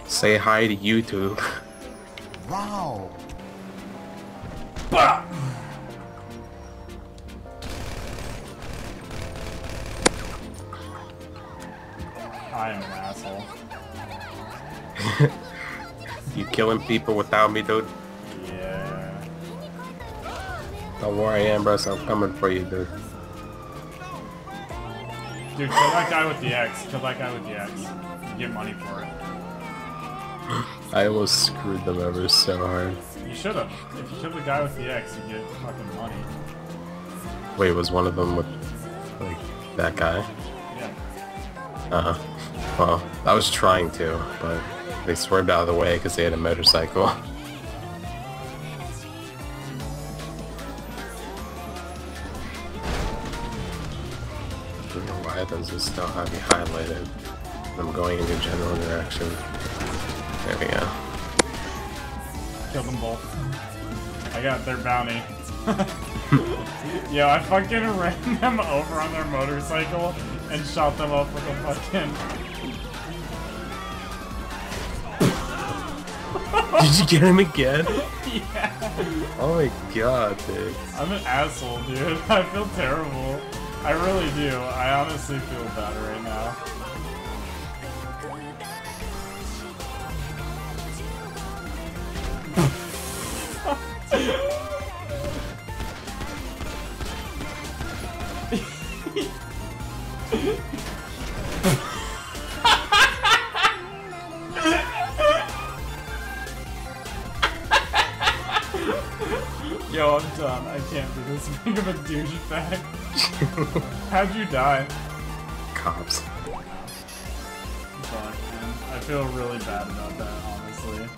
Say hi to YouTube. Wow. Bah! I am an asshole. You killing people without me, dude? Yeah. Don't worry, Ambrose, I'm coming for you, dude. Dude, kill that guy with the X. Kill that guy with the X. You get money for it. I almost screwed them over so hard. You should have. If you kill the guy with the X, you get fucking money. Wait, was one of them with, like, that guy? Yeah. Well, I was trying to, but they swerved out of the way because they had a motorcycle. I don't know why does this still have me highlighted. I'm going in the general direction. There we go. Kill them both. I got their bounty. Yo, I fucking ran them over on their motorcycle and shot them up with a fucking... Did you get him again? Yeah. Oh my god, dude. I'm an asshole, dude. I feel terrible. I really do. I honestly feel bad right now. Yo, I'm done. I can't be this big of a douchebag. How'd you die? Cops. Fuck, man. I feel really bad about that, honestly.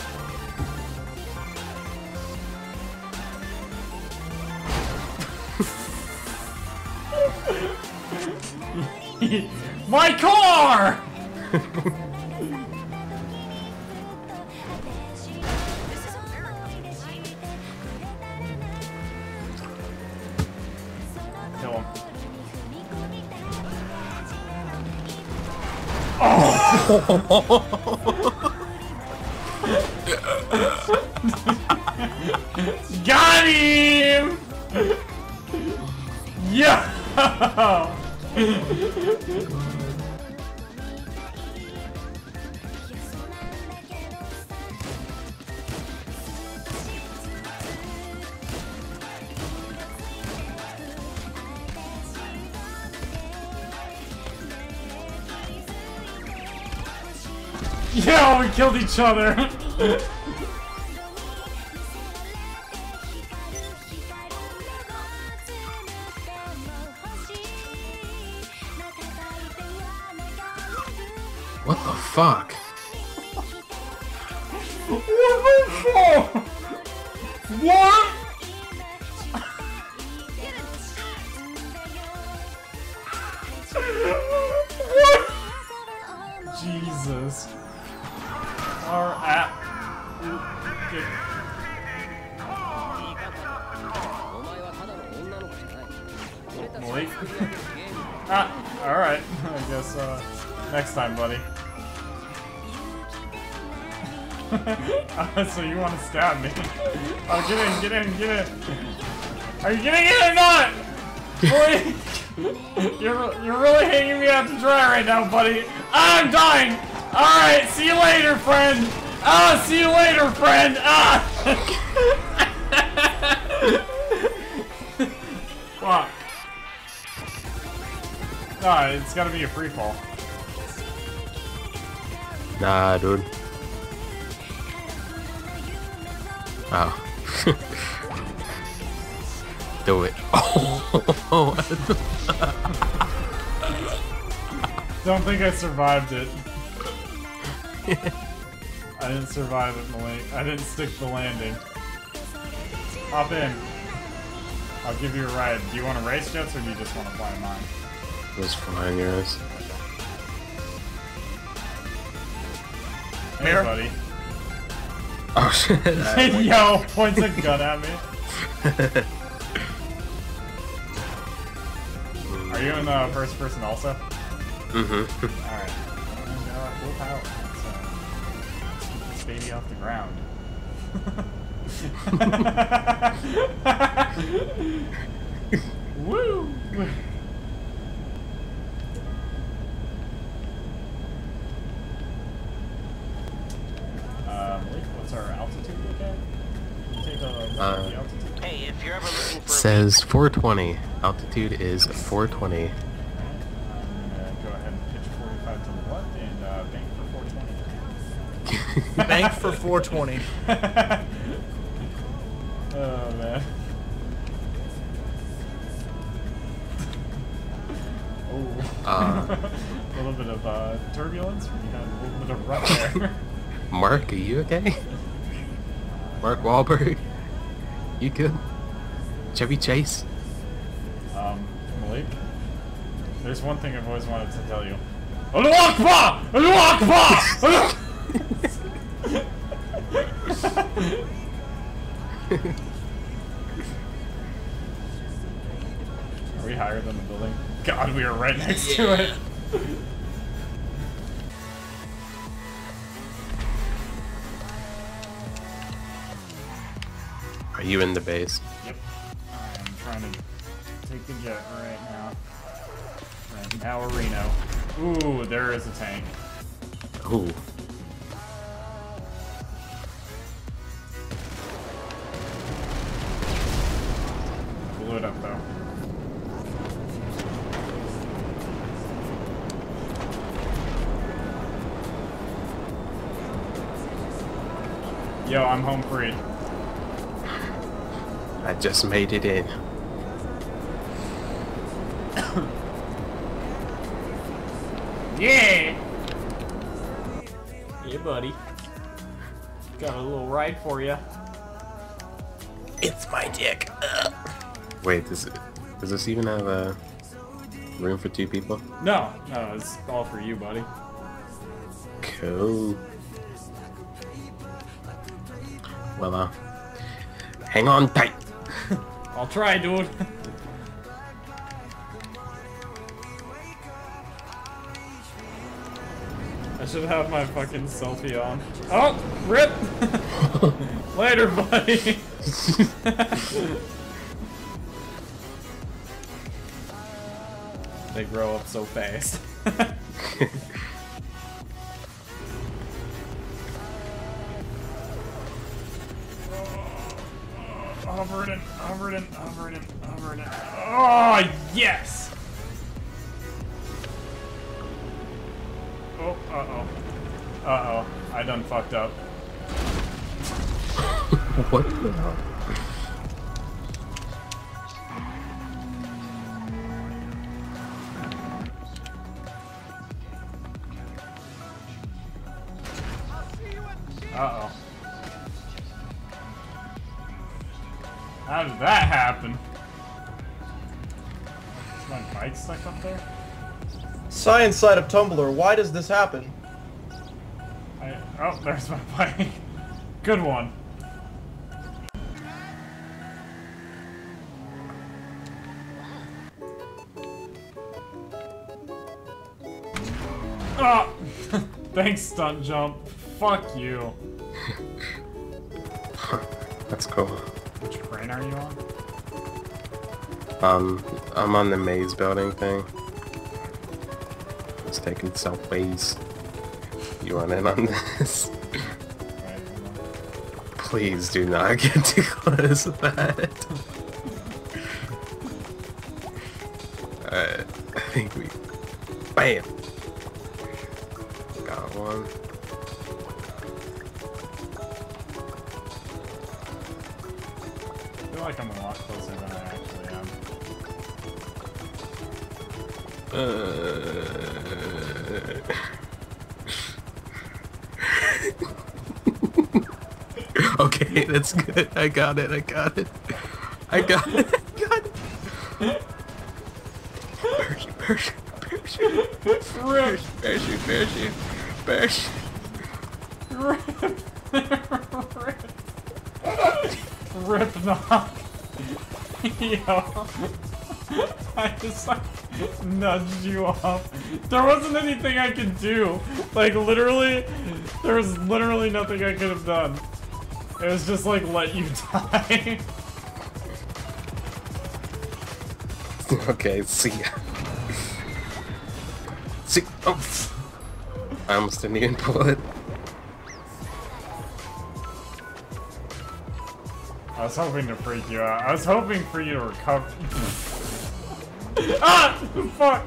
My car! Kill him. Got him! Yeah! Yeah, we killed each other! What the fuck? What the fuck? What? What? Jesus. Our app. Malik? Alright. I guess, next time, buddy. So you want to stab me? Oh, get in! Are you getting in or not? Boy, you're really hanging me out to dry right now, buddy. I'm dying! Alright, see you later, friend! See you later, friend! Fuck. It's gotta be a free fall. Nah, dude. Oh. Do it. Oh. Don't think I survived it. I didn't survive it, Malik. I didn't stick the landing. Hop in. I'll give you a ride. Do you want to race jets or do you just want to fly mine? Just flying yours. Hey, buddy. Oh shit. Yo, points a gun at me. Are you in the first person also? Mm-hmm. Alright. Whoop out. baby off the ground. Woo! Malik, what's our altitude look at? Can you take a look at the altitude? Hey, if you're ever looking for Says 420. Altitude is 420. I'm gonna go ahead and pitch 45 to the left and bank for 420. Bank for 420. Oh man. Oh. A little bit of turbulence. We had a little bit of rut there. Mark, are you okay? Mark Wahlberg? You good? Chevy Chase? Malik, there's one thing I've always wanted to tell you. Allahu Akbar! Allahu Akbar! Are we higher than the building? God, we are right next to it. Are you in the base? Yep. I'm trying to take the jet right now. Right now, Reno. Ooh, there is a tank. Ooh. Blew it up though. Yo, I'm home free. I just made it in. Yeah! Yeah, buddy. Got a little ride for you. It's my dick. Wait, does this even have a room for 2 people? No, it's all for you, buddy. Cool. Well, hang on tight. I'll try, dude. I should have my fucking selfie on. Oh, rip! Later, buddy. They grow up so fast. Hovered it. Oh, yes! Oh, uh-oh. I done fucked up. What the hell? Uh-oh. How did that happen? Is my bike stuck up there? Science side of Tumblr, why does this happen? Oh, there's my bike. Good one. Oh! Thanks, stunt jump. Fuck you. That's cool. Which crane are you on? I'm on the maze building thing. It's taking selfies. You want in on this? Right, Please do not get too close to that. Alright, I think we... BAM! Got one. I feel like I'm a lot closer than I actually am. Okay, that's good. I got it. Parachute. Rip! Parachute. Rip knock. Yo. I just like nudged you off. There wasn't anything I could do. Like, literally, there was literally nothing I could have done. It was just like, let you die. Okay, see ya. See. Oh. I almost didn't even pull it. I was hoping to freak you out. I was hoping for you to recover. Ah! Fuck!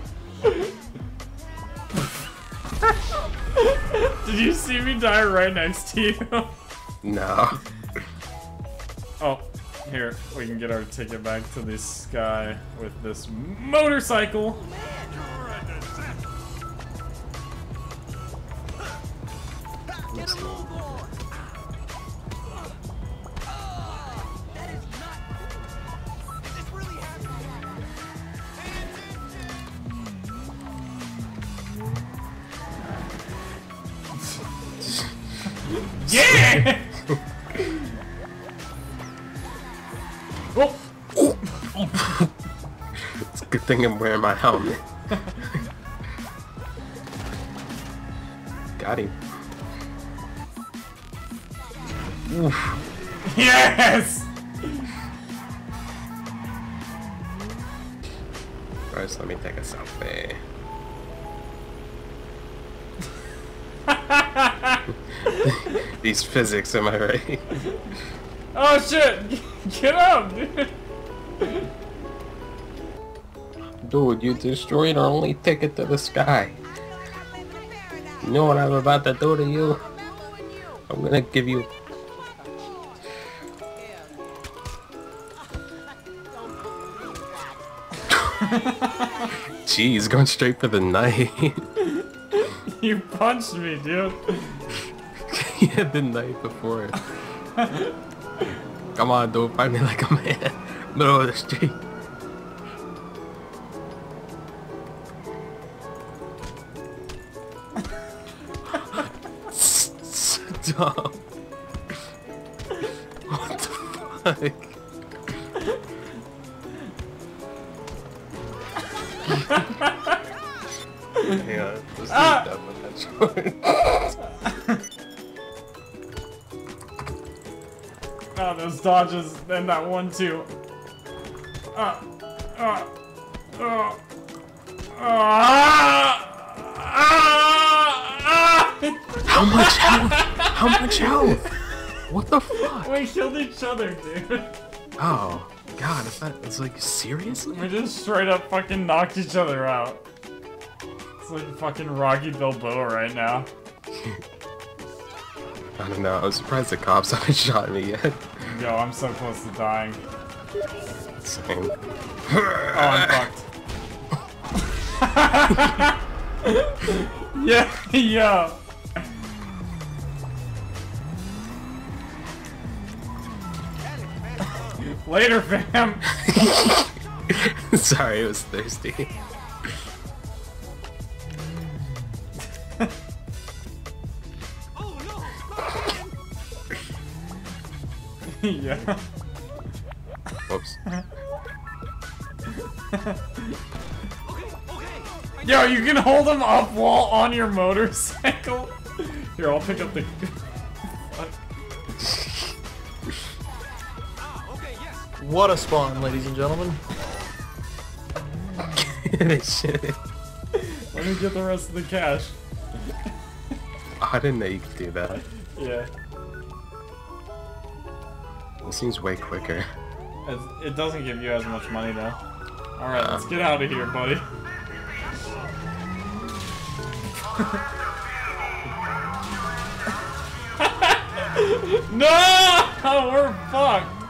Did you see me die right next to you? No. Oh, here, we can get our ticket back to this guy with this motorcycle. Yeah! Oh. It's a good thing I'm wearing my helmet. Got him. Oof. Yes! First, let me take a selfie. These physics, am I right? Oh shit! Get up, dude! Dude, you destroyed our only ticket to the sky. You know what I'm about to do to you? I'm gonna give you... Jeez, going straight for the knife. You punched me, dude. You had the knife before. Come on, dude, fight me like a man. Middle of the street. Stop. What the fuck? Hang on, let's do that with that short. Oh, those dodges and that one too. How much health? How much health? What the fuck? We killed each other, dude. Oh, God, it's like, seriously? We just straight up fucking knocked each other out. It's like fucking Rocky Balboa right now. I don't know, I'm surprised the cops haven't shot me yet. Yo, I'm so close to dying. Same. Oh, I'm fucked. Yeah, yeah. Later, fam. Sorry, I was thirsty. Yeah. Whoops. Yo, you can hold him up while on your motorcycle? Here, I'll pick up the... What a spawn, ladies and gentlemen. Shit. Let me get the rest of the cash. Oh, I didn't know you could do that. Yeah. It seems way quicker. It doesn't give you as much money, though. Alright, let's get out of here, buddy. No! We're fucked!